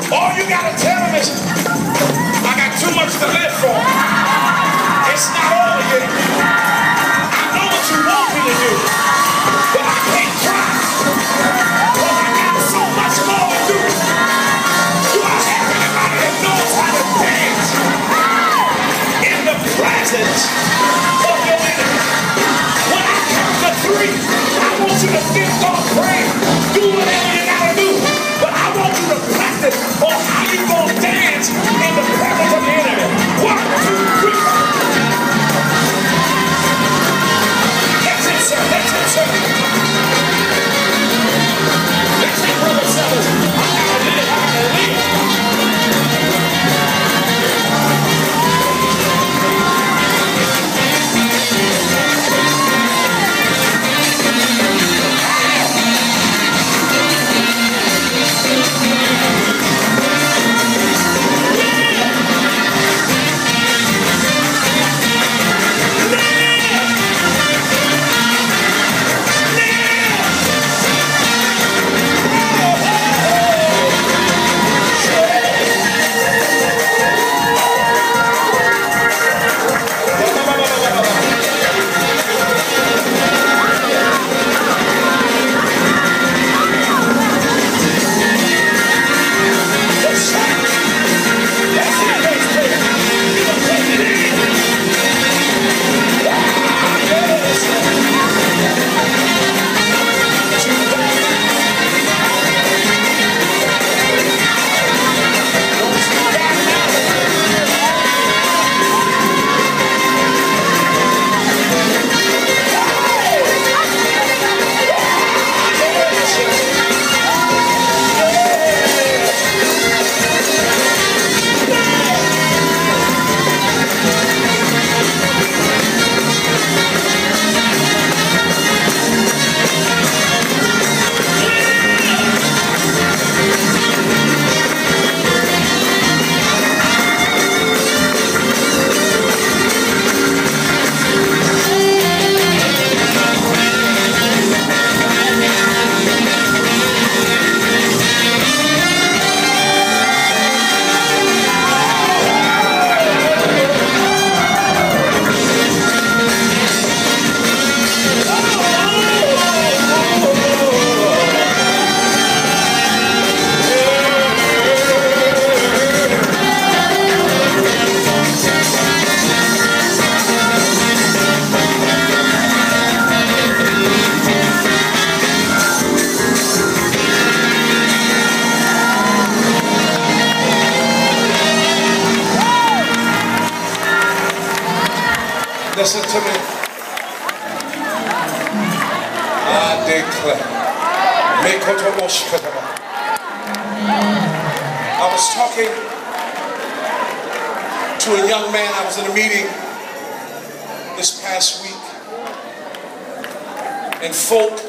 All you gotta tell them is, I got too much to live for. It's not over yet. I know what you want me to do, but I can't try. Because I got so much more to do. Do I have anybody that knows how to dance in the presence of your enemy? When I count to 3, I want you to give God praise. Do whatever you gotta do. But I want you to practice on how you gonna dance in the presence of the enemy. 1, 2, 3. That's it, sir. That's it, sir. That's it, brother Sellers. I gotta live. I gotta live. Listen to me. I declare. I was talking to a young man. I was in a meeting this past week, and folk